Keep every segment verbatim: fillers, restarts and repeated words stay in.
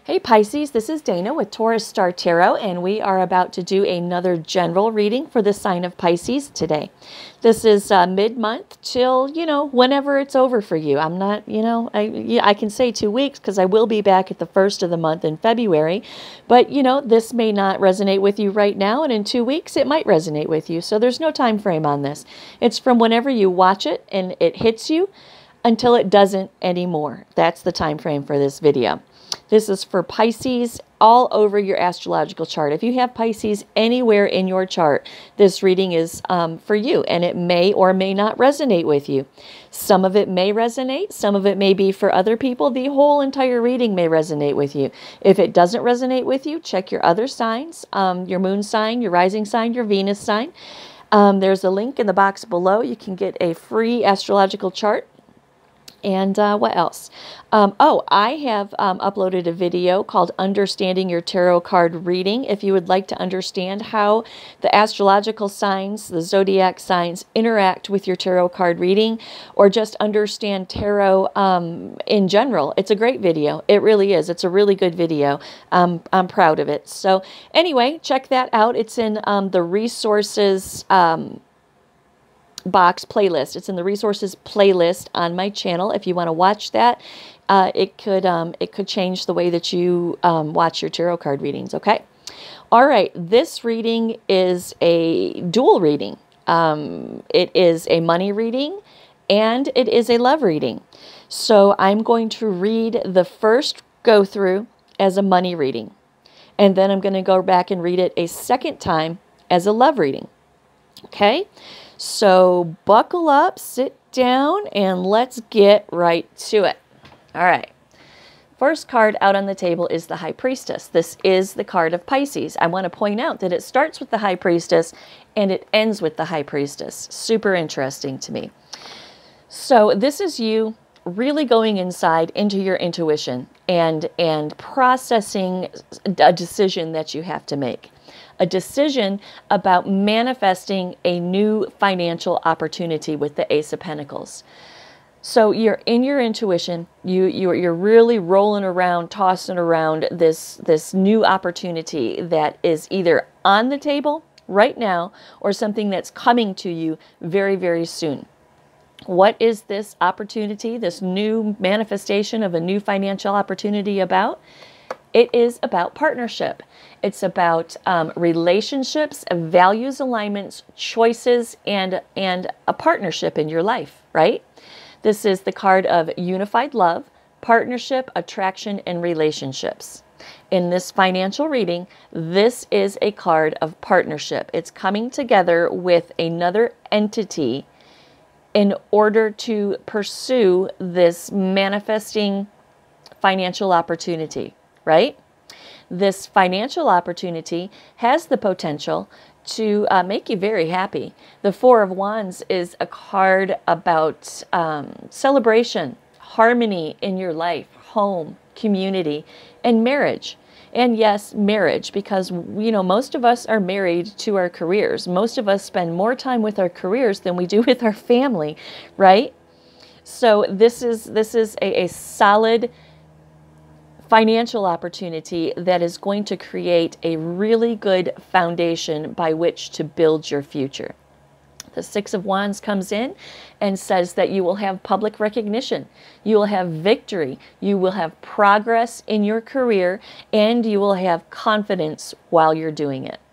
Hey Pisces, this is Dana with Taurus Star Tarot, and we are about to do another general reading for the sign of Pisces today. This is uh, mid-month till, you know, whenever it's over for you. I'm not, you know, I, yeah, I can say two weeks because I will be back at the first of the month in February, but, you know, this may not resonate with you right now, and in two weeks it might resonate with you, so there's no time frame on this. It's from whenever you watch it and it hits you until it doesn't anymore. That's the time frame for this video. This is for Pisces all over your astrological chart. If you have Pisces anywhere in your chart, this reading is um, for you, and it may or may not resonate with you. Some of it may resonate. Some of it may be for other people. The whole entire reading may resonate with you. If it doesn't resonate with you, check your other signs, um, your moon sign, your rising sign, your Venus sign. Um, there's a link in the box below. You can get a free astrological chart. And uh, what else? Um, oh, I have um, uploaded a video called Understanding Your Tarot Card Reading. If you would like to understand how the astrological signs, the zodiac signs, interact with your tarot card reading, or just understand tarot um, in general, it's a great video. It really is. It's a really good video. Um, I'm proud of it. So anyway, check that out. It's in um, the resources um, box playlist. It's in the resources playlist on my channel. If you want to watch that, uh, it could um, it could change the way that you um, watch your tarot card readings. Okay. All right. This reading is a dual reading. Um, it is a money reading and it is a love reading. So I'm going to read the first go through as a money reading, and then I'm going to go back and read it a second time as a love reading. Okay. So buckle up, sit down, and let's get right to it. All right. First card out on the table is the High Priestess. This is the card of Pisces. I want to point out that it starts with the High Priestess and it ends with the High Priestess. Super interesting to me. So this is you really going inside into your intuition and, and processing a decision that you have to make. A decision about manifesting a new financial opportunity with the Ace of Pentacles. So you're in your intuition, you, you're, you're really rolling around, tossing around this, this new opportunity that is either on the table right now or something that's coming to you very, very soon. What is this opportunity, this new manifestation of a new financial opportunity about? It is about partnership. It's about um, relationships, values, alignments, choices, and, and a partnership in your life, right? This is the card of unified love, partnership, attraction, and relationships. In this financial reading, this is a card of partnership. It's coming together with another entity in order to pursue this manifesting financial opportunity. Right? This financial opportunity has the potential to uh, make you very happy. The Four of Wands is a card about um, celebration, harmony in your life, home, community, and marriage. And yes, marriage, because, you know, most of us are married to our careers. Most of us spend more time with our careers than we do with our family, right? So this is, this is a, a solid financial opportunity that is going to create a really good foundation by which to build your future. The Six of Wands comes in and says that you will have public recognition, you will have victory, you will have progress in your career, and you will have confidence while you're doing it.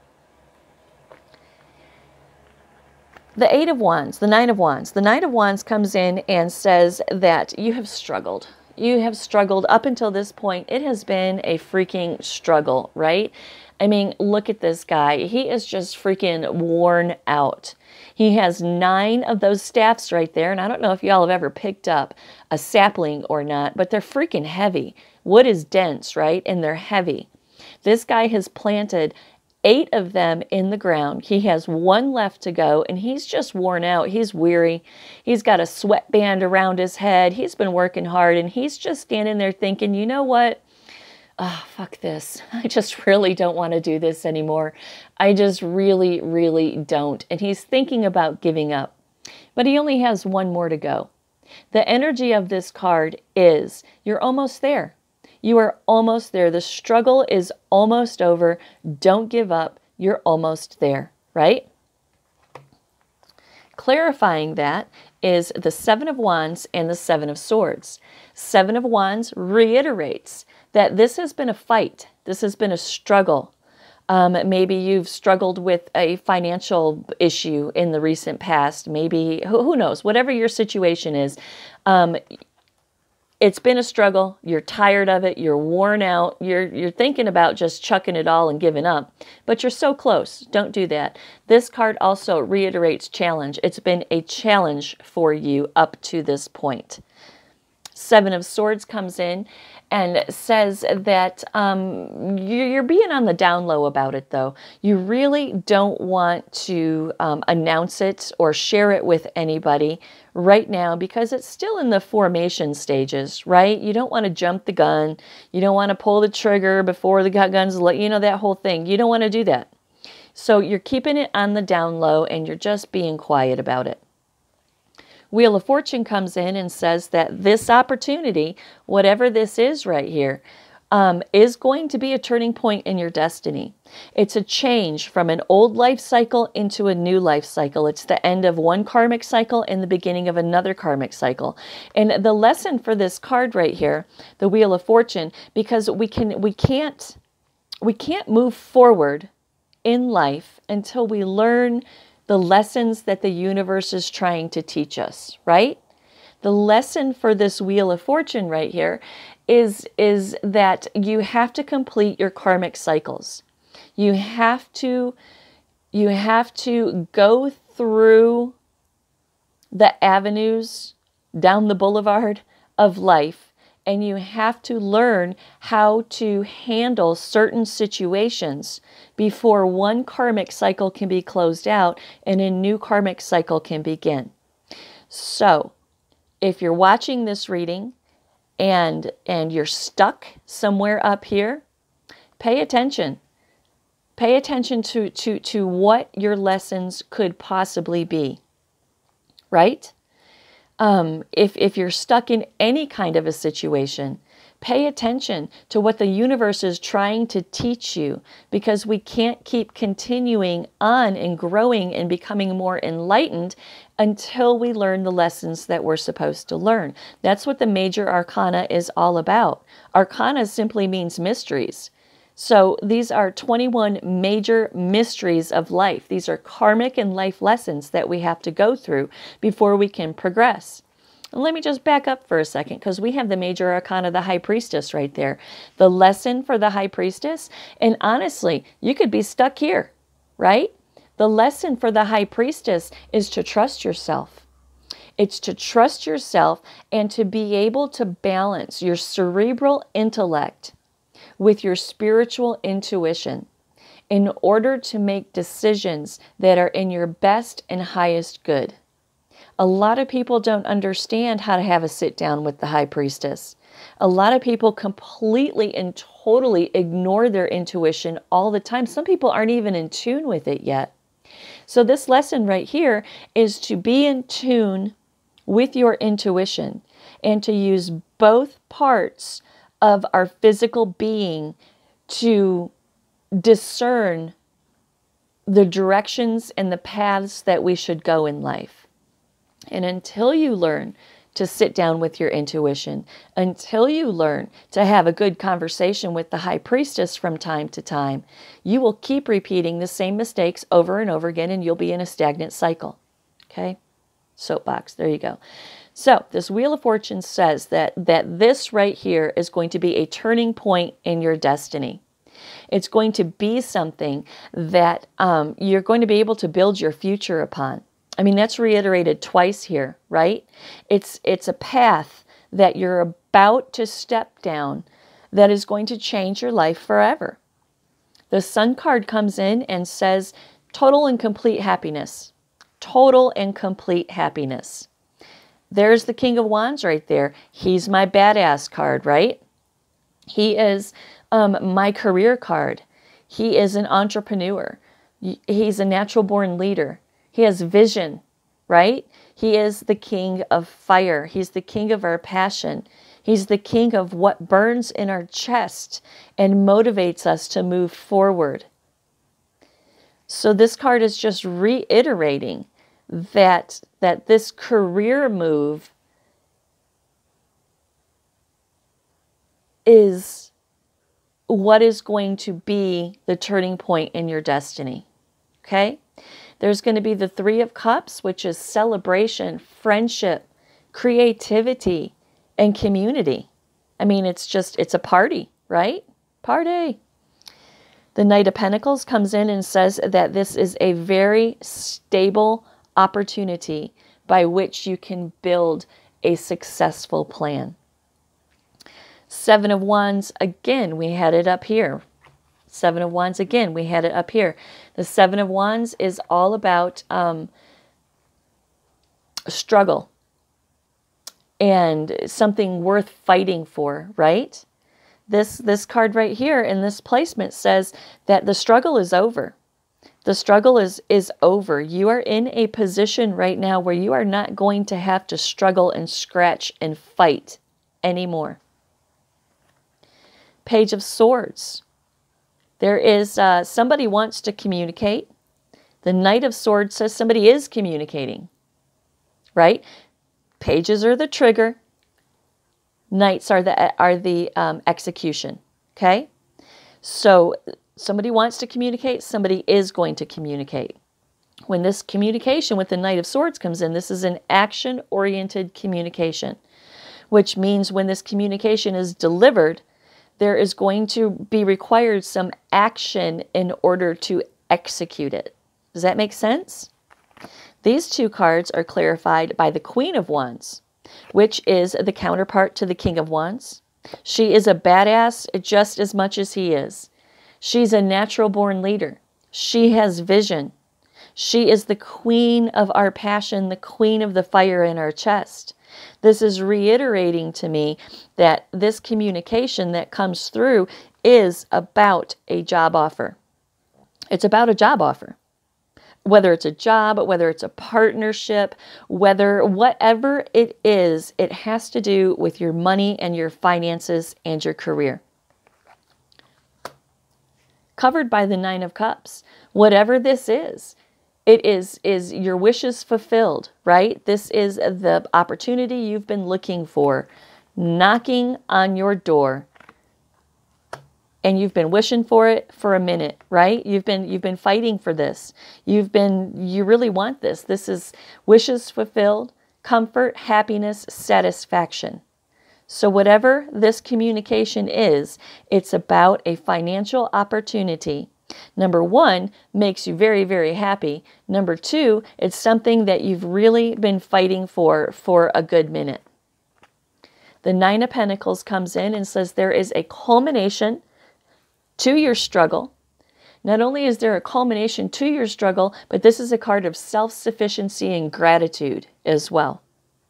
The Eight of Wands, the Nine of Wands. The Nine of Wands comes in and says that you have struggled. You have struggled up until this point. It has been a freaking struggle, right? I mean, look at this guy. He is just freaking worn out. He has nine of those staffs right there. And I don't know if y'all have ever picked up a sapling or not, but they're freaking heavy. Wood is dense, right? And they're heavy. This guy has planted eight of them in the ground. He has one left to go, and he's just worn out. He's weary. He's got a sweatband around his head. He's been working hard, and he's just standing there thinking, you know what? Oh, fuck this. I just really don't want to do this anymore. I just really, really don't. And he's thinking about giving up. But he only has one more to go. The energy of this card is you're almost there. You are almost there. The struggle is almost over. Don't give up. You're almost there, right? Clarifying that is the Seven of Wands and the Seven of Swords. Seven of Wands reiterates that this has been a fight. This has been a struggle. Um, maybe you've struggled with a financial issue in the recent past. Maybe, who, who knows, whatever your situation is. Um, it's been a struggle. You're tired of it. You're worn out. You're, you're thinking about just chucking it all and giving up. But you're so close. Don't do that. This card also reiterates challenge. It's been a challenge for you up to this point. Seven of Swords comes in and says that um, you're being on the down low about it, though. You really don't want to um, announce it or share it with anybody right now because it's still in the formation stages, right? You don't want to jump the gun. You don't want to pull the trigger before the gun's, you know, that whole thing. You don't want to do that. So you're keeping it on the down low and you're just being quiet about it. Wheel of Fortune comes in and says that this opportunity, whatever this is right here, um, is going to be a turning point in your destiny. It's a change from an old life cycle into a new life cycle. It's the end of one karmic cycle and the beginning of another karmic cycle. And the lesson for this card right here, the Wheel of Fortune, because we can we can't we can't move forward in life until we learn the lessons that the universe is trying to teach us, right? The lesson for this Wheel of Fortune right here is, is that you have to complete your karmic cycles. You have to, you have to go through the avenues down the boulevard of life, and you have to learn how to handle certain situations before one karmic cycle can be closed out and a new karmic cycle can begin. So, if you're watching this reading and, and you're stuck somewhere up here, pay attention. Pay attention to, to, to what your lessons could possibly be, right? Um, if, if you're stuck in any kind of a situation, pay attention to what the universe is trying to teach you, because we can't keep continuing on and growing and becoming more enlightened until we learn the lessons that we're supposed to learn. That's what the major arcana is all about. Arcana simply means mysteries. So these are twenty-one major mysteries of life. These are karmic and life lessons that we have to go through before we can progress. And let me just back up for a second, because we have the major arcana, the High Priestess, right there. The lesson for the High Priestess, and honestly, you could be stuck here, right? The lesson for the High Priestess is to trust yourself. It's to trust yourself and to be able to balance your cerebral intellect with your spiritual intuition in order to make decisions that are in your best and highest good. A lot of people don't understand how to have a sit down with the High Priestess. A lot of people completely and totally ignore their intuition all the time. Some people aren't even in tune with it yet. So this lesson right here is to be in tune with your intuition and to use both parts of our physical being to discern the directions and the paths that we should go in life. And until you learn to sit down with your intuition, until you learn to have a good conversation with the High Priestess from time to time, you will keep repeating the same mistakes over and over again, and you'll be in a stagnant cycle. Okay? Soapbox. There you go. So this Wheel of Fortune says that, that this right here is going to be a turning point in your destiny. It's going to be something that um, you're going to be able to build your future upon. I mean, that's reiterated twice here, right? It's, it's a path that you're about to step down that is going to change your life forever. The Sun card comes in and says total and complete happiness. Total and complete happiness. There's the King of Wands right there. He's my badass card, right? He is um, my career card. He is an entrepreneur. He's a natural born leader. He has vision, right? He is the king of fire. He's the king of our passion. He's the king of what burns in our chest and motivates us to move forward. So this card is just reiterating that, that this career move is what is going to be the turning point in your destiny. Okay? There's going to be the Three of Cups, which is celebration, friendship, creativity, and community. I mean, it's just, it's a party, right? Party. The Knight of Pentacles comes in and says that this is a very stable opportunity by which you can build a successful plan. Seven of Wands, again, we had it up here. Seven of Wands, again, we had it up here. The Seven of Wands is all about um, struggle and something worth fighting for, right? This, this card right here in this placement says that the struggle is over. The struggle is, is over. You are in a position right now where you are not going to have to struggle and scratch and fight anymore. Page of Swords. There is, uh, somebody wants to communicate. The Knight of Swords says somebody is communicating, right? Pages are the trigger. Knights are the, are the um, execution, okay? So somebody wants to communicate, somebody is going to communicate. When this communication with the Knight of Swords comes in, this is an action-oriented communication, which means when this communication is delivered, there is going to be required some action in order to execute it. Does that make sense? These two cards are clarified by the Queen of Wands, which is the counterpart to the King of Wands. She is a badass just as much as he is. She's a natural-born leader. She has vision. She is the queen of our passion, the queen of the fire in our chest. This is reiterating to me that this communication that comes through is about a job offer. It's about a job offer. Whether it's a job, whether it's a partnership, whether whatever it is, it has to do with your money and your finances and your career. Covered by the Nine of Cups. Whatever this is, it is, is your wishes fulfilled, right? This is the opportunity you've been looking for, knocking on your door. And you've been wishing for it for a minute, right? You've been, you've been fighting for this. You've been, you really want this. This is wishes fulfilled, comfort, happiness, satisfaction. So whatever this communication is, it's about a financial opportunity. Number one, makes you very, very happy. Number two, it's something that you've really been fighting for for a good minute. The Nine of Pentacles comes in and says there is a culmination to your struggle. Not only is there a culmination to your struggle, but this is a card of self-sufficiency and gratitude as well.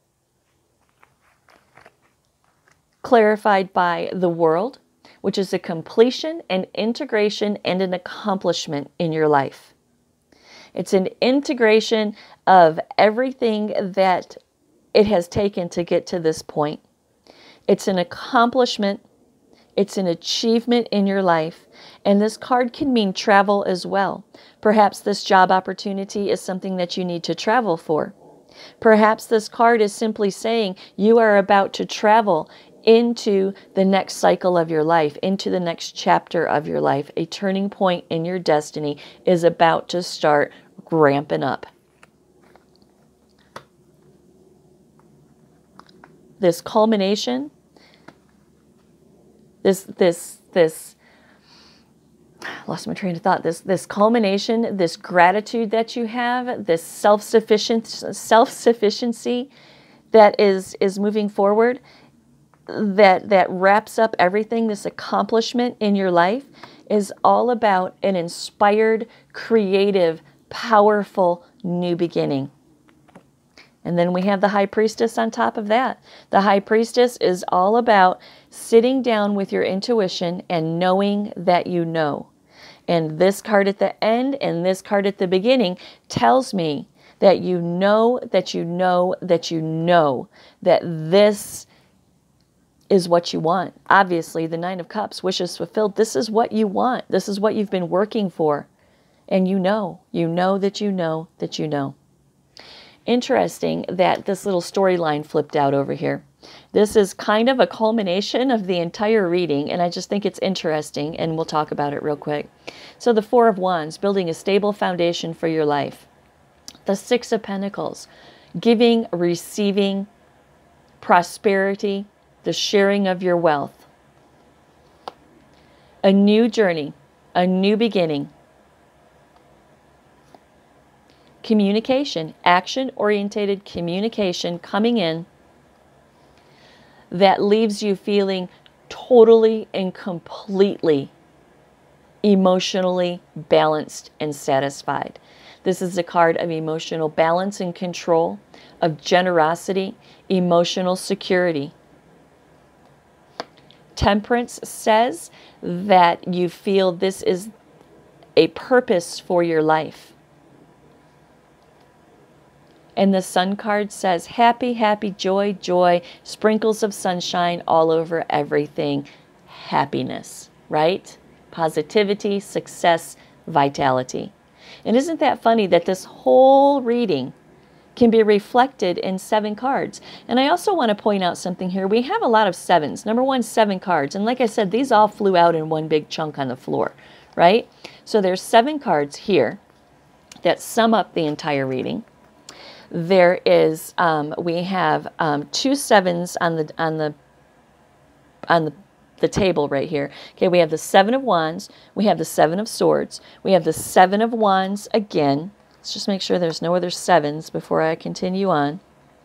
Clarified by the World, which is a completion, an integration, and an accomplishment in your life. It's an integration of everything that it has taken to get to this point. It's an accomplishment. It's an achievement in your life. And this card can mean travel as well. Perhaps this job opportunity is something that you need to travel for. Perhaps this card is simply saying you are about to travel into the next cycle of your life, into the next chapter of your life. A turning point in your destiny is about to start ramping up. This culmination, this, this, this, lost my train of thought, this, this culmination, this gratitude that you have, this self-sufficient, self-sufficiency that is, is moving forward, that that wraps up everything, this accomplishment in your life, is all about an inspired, creative, powerful new beginning. And then we have the High Priestess on top of that. The High Priestess is all about sitting down with your intuition and knowing that you know. And this card at the end and this card at the beginning tells me that you know, that you know, that you know that this is what you want. Obviously, the Nine of Cups, wishes fulfilled. This is what you want. This is what you've been working for. And you know, you know that you know that you know. Interesting that this little storyline flipped out over here. This is kind of a culmination of the entire reading, and I just think it's interesting, and we'll talk about it real quick. So the Four of Wands, building a stable foundation for your life. The Six of Pentacles, giving, receiving, prosperity, the sharing of your wealth. A new journey, a new beginning. Communication, action-oriented communication coming in that leaves you feeling totally and completely emotionally balanced and satisfied. This is a card of emotional balance and control, of generosity, emotional security. Temperance says that you feel this is a purpose for your life. And the Sun card says happy, happy, joy, joy, sprinkles of sunshine all over everything. Happiness, right? Positivity, success, vitality. And isn't that funny that this whole reading can be reflected in seven cards? And I also want to point out something here. We have a lot of sevens. Number one, seven cards. And like I said, these all flew out in one big chunk on the floor, right? So there's seven cards here that sum up the entire reading. There is, um, we have um, two sevens on the on the on the, the table right here. Okay, we have the Seven of Wands, we have the Seven of Swords, we have the Seven of Wands again. Let's just make sure there's no other sevens before I continue on.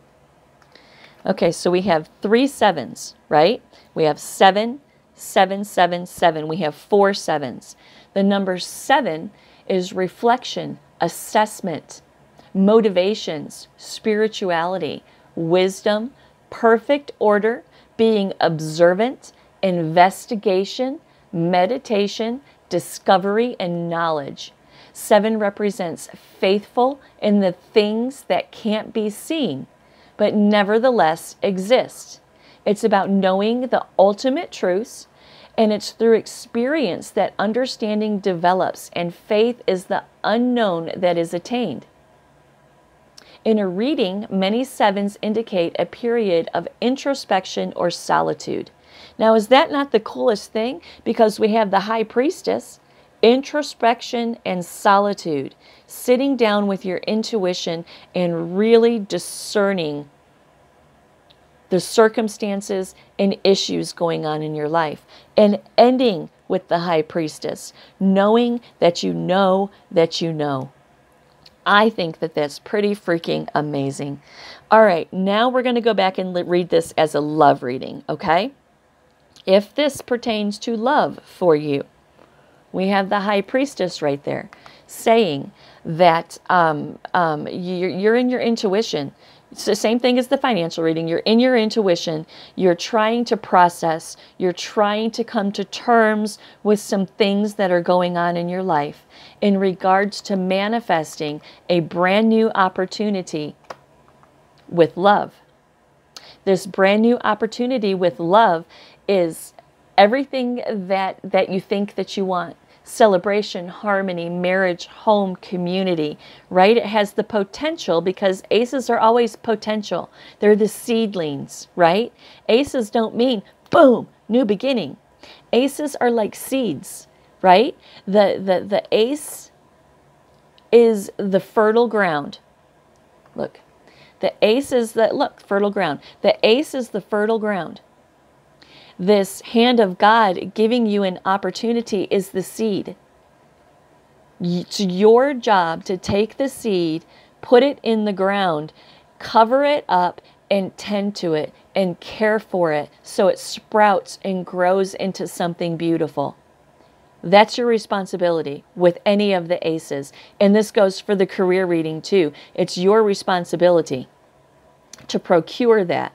Okay, so we have three sevens, right? We have seven, seven, seven, seven. We have four sevens. The number seven is reflection, assessment, motivations, spirituality, wisdom, perfect order, being observant, investigation, meditation, discovery, and knowledge. Seven represents faithful in the things that can't be seen, but nevertheless exist. It's about knowing the ultimate truths, and it's through experience that understanding develops, and faith is the unknown that is attained. In a reading, many sevens indicate a period of introspection or solitude. Now, is that not the coolest thing? Because we have the High Priestess, introspection and solitude, sitting down with your intuition and really discerning the circumstances and issues going on in your life, and ending with the High Priestess, knowing that you know that you know. I think that that's pretty freaking amazing. All right, now we're going to go back and read this as a love reading, okay? If this pertains to love for you, we have the High Priestess right there saying that um, um, you're, you're in your intuition. It's the same thing as the financial reading. You're in your intuition. You're trying to process. You're trying to come to terms with some things that are going on in your life in regards to manifesting a brand new opportunity with love. This brand new opportunity with love is everything that, that you think that you want. Celebration, harmony, marriage, home, community, right? It has the potential, because aces are always potential. They're the seedlings, right? Aces don't mean, boom, new beginning. Aces are like seeds, right? The, the, the ace is the fertile ground. Look, the ace is the, look, fertile ground. The ace is the fertile ground. This hand of God giving you an opportunity is the seed. It's your job to take the seed, put it in the ground, cover it up, and tend to it and care for it so it sprouts and grows into something beautiful. That's your responsibility with any of the aces. And this goes for the career reading too. It's your responsibility to procure that.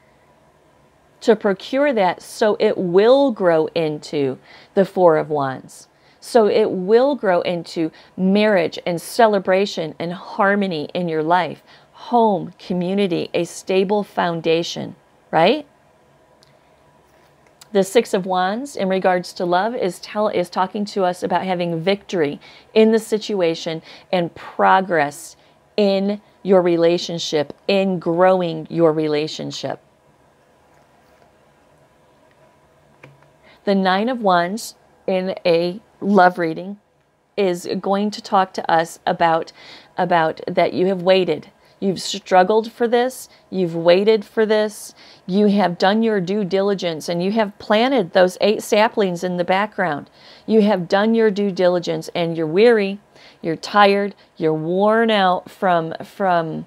To procure that so it will grow into the Four of Wands. So it will grow into marriage and celebration and harmony in your life. Home, community, a stable foundation, right? The Six of Wands in regards to love is tell is talking to us about having victory in the situation and progress in your relationship, in growing your relationship. The Nine of Wands in a love reading is going to talk to us about, about that you have waited. You've struggled for this. You've waited for this. You have done your due diligence and you have planted those eight saplings in the background. You have done your due diligence and you're weary. You're tired. You're worn out from, from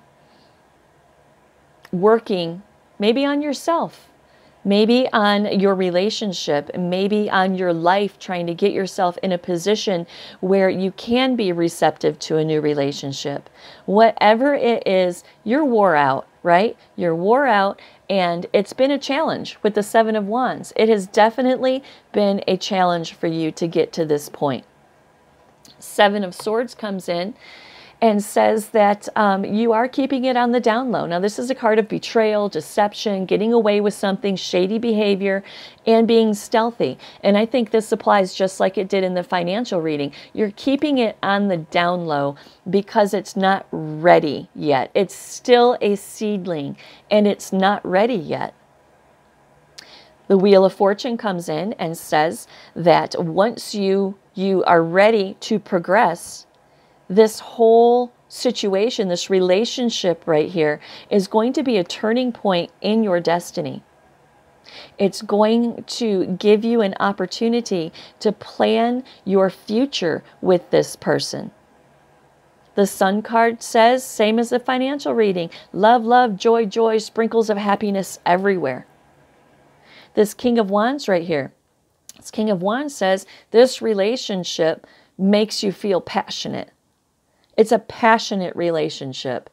working maybe on yourself. Maybe on your relationship, maybe on your life, trying to get yourself in a position where you can be receptive to a new relationship. Whatever it is, you're wore out, right? You're wore out, and it's been a challenge with the Seven of Wands. It has definitely been a challenge for you to get to this point. Seven of Swords comes in and says that um, you are keeping it on the down low. Now, this is a card of betrayal, deception, getting away with something, shady behavior, and being stealthy. And I think this applies just like it did in the financial reading. You're keeping it on the down low because it's not ready yet. It's still a seedling, and it's not ready yet. The Wheel of Fortune comes in and says that once you, you are ready to progress, this whole situation, this relationship right here, is going to be a turning point in your destiny. It's going to give you an opportunity to plan your future with this person. The Sun card says, same as the financial reading, love, love, joy, joy, sprinkles of happiness everywhere. This King of Wands right here, this King of Wands says, this relationship makes you feel passionate. It's a passionate relationship.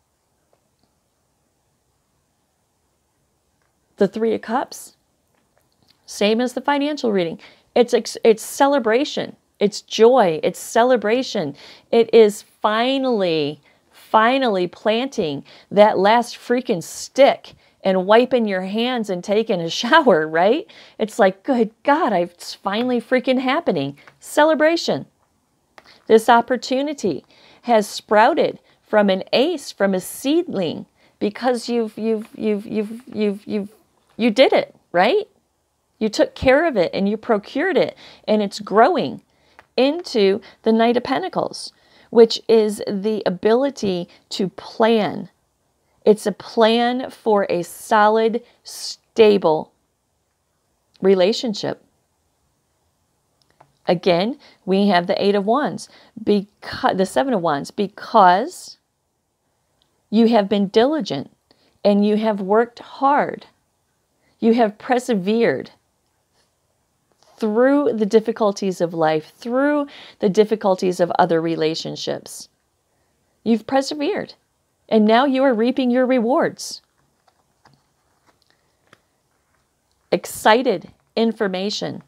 The Three of Cups, same as the financial reading. It's, it's celebration. It's joy. It's celebration. It is finally, finally planting that last freaking stick and wiping your hands and taking a shower, right? It's like, good God, it's finally freaking happening. Celebration. This opportunity has sprouted from an ace, from a seedling, because you've you've you've you've you've you've you did it, right? You took care of it and you procured it, and it's growing into the Knight of Pentacles, which is the ability to plan. It's a plan for a solid, stable relationship. Again, we have the Eight of Wands, because, the Seven of Wands, because you have been diligent and you have worked hard. You have persevered through the difficulties of life, through the difficulties of other relationships. You've persevered, and now you are reaping your rewards. Excited information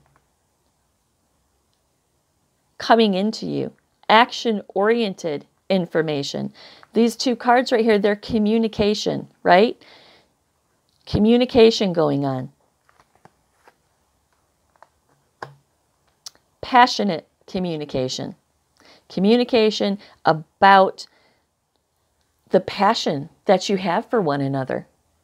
coming into you, action-oriented information. These two cards right here, they're communication, right? Communication going on. Passionate communication. Communication about the passion that you have for one another.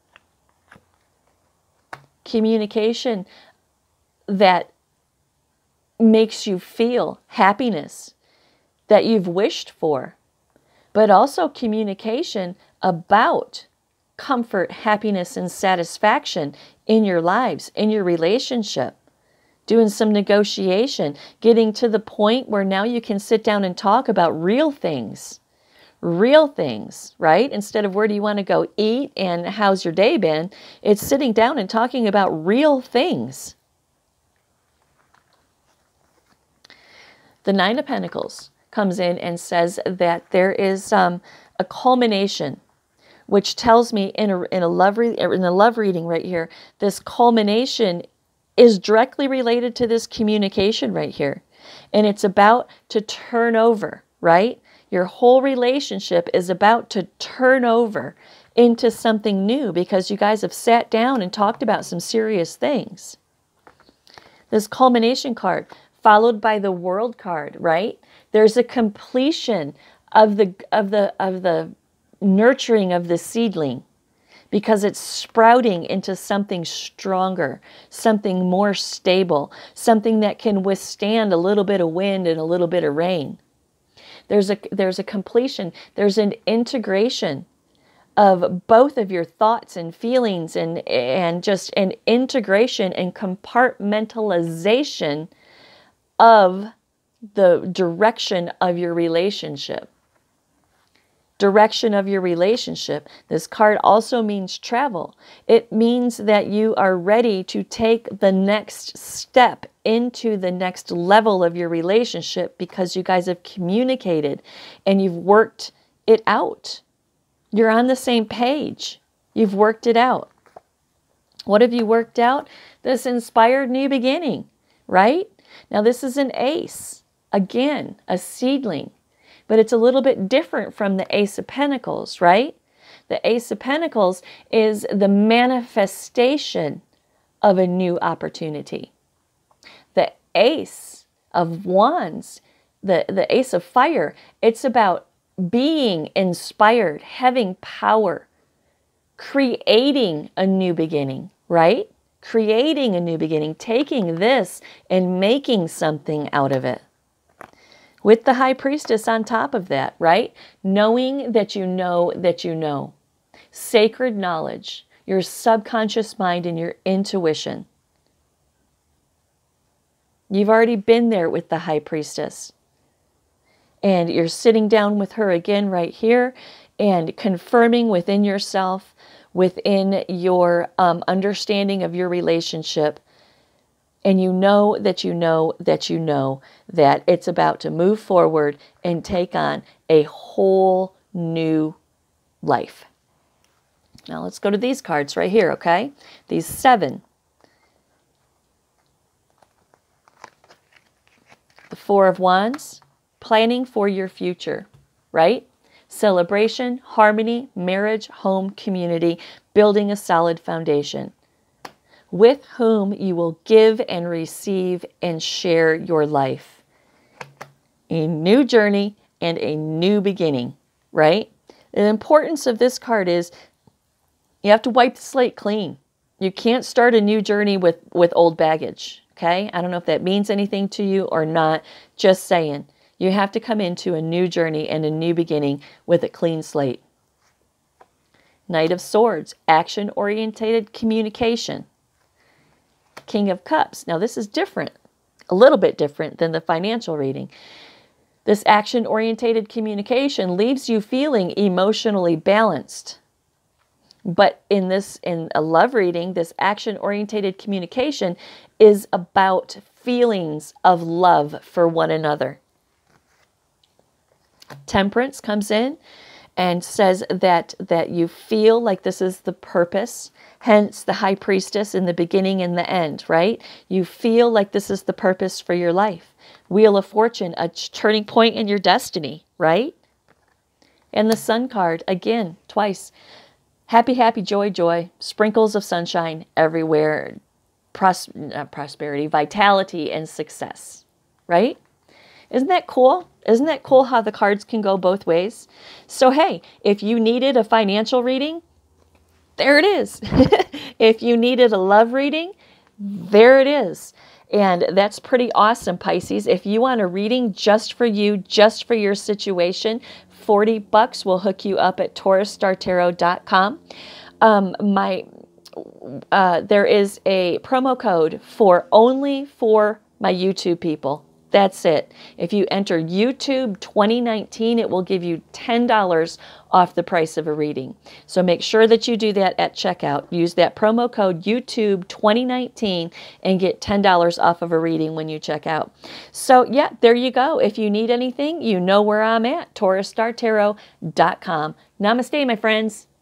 Communication that makes you feel happiness that you've wished for, but also communication about comfort, happiness, and satisfaction in your lives, in your relationship. Doing some negotiation, getting to the point where now you can sit down and talk about real things. Real things, right? Instead of where do you want to go eat and how's your day been, it's sitting down and talking about real things. The Nine of Pentacles comes in and says that there is um, a culmination, which tells me in a, in, a love re in a love reading right here, this culmination is directly related to this communication right here. And it's about to turn over, right? Your whole relationship is about to turn over into something new because you guys have sat down and talked about some serious things. This culmination card, followed by the World card, right? There's a completion of the of the of the nurturing of the seedling, because it's sprouting into something stronger, something more stable, something that can withstand a little bit of wind and a little bit of rain. There's a there's a completion, there's an integration of both of your thoughts and feelings, and and just an integration and compartmentalization of the direction of your relationship. Direction of your relationship. This card also means travel. It means that you are ready to take the next step into the next level of your relationship, because you guys have communicated and you've worked it out. You're on the same page. You've worked it out. What have you worked out? This inspired new beginning, right? Now this is an ace. Again, a seedling. But it's a little bit different from the Ace of Pentacles, right? The Ace of Pentacles is the manifestation of a new opportunity. The Ace of Wands, the, the Ace of Fire, it's about being inspired, having power, creating a new beginning, right? Creating a new beginning, taking this and making something out of it. With the High Priestess on top of that, right? Knowing that you know that you know. Sacred knowledge, your subconscious mind and your intuition. You've already been there with the High Priestess. And you're sitting down with her again right here and confirming within yourself, within your um, understanding of your relationship. And you know that you know that you know that it's about to move forward and take on a whole new life. Now let's go to these cards right here, okay? These seven. The Four of Wands, planning for your future, right? Celebration, harmony, marriage, home, community, building a solid foundation. With whom you will give and receive and share your life. A new journey and a new beginning, right? The importance of this card is you have to wipe the slate clean. You can't start a new journey with, with old baggage, okay? I don't know if that means anything to you or not. Just saying. You have to come into a new journey and a new beginning with a clean slate. Knight of Swords, action-oriented communication. King of Cups. Now this is different, a little bit different than the financial reading. This action-oriented communication leaves you feeling emotionally balanced. But in this, in a love reading, this action-oriented communication is about feelings of love for one another. Temperance comes in and says that, that you feel like this is the purpose. Hence the High Priestess in the beginning and the end, right? You feel like this is the purpose for your life. Wheel of Fortune, a turning point in your destiny, right? And the Sun card, again, twice. Happy, happy, joy, joy. Sprinkles of sunshine everywhere. Pros not prosperity, vitality, and success, right? Isn't that cool? Isn't that cool how the cards can go both ways? So, hey, if you needed a financial reading, there it is. If you needed a love reading, there it is. And that's pretty awesome, Pisces. If you want a reading just for you, just for your situation, forty bucks will hook you up at taurus star tarot dot com. Um, my, uh, there is a promo code for only for my YouTube people. That's it. If you enter YouTube twenty nineteen, it will give you ten dollars off the price of a reading. So make sure that you do that at checkout. Use that promo code YouTube twenty nineteen and get ten dollars off of a reading when you check out. So yeah, there you go. If you need anything, you know where I'm at, taurus star tarot dot com. Namaste, my friends.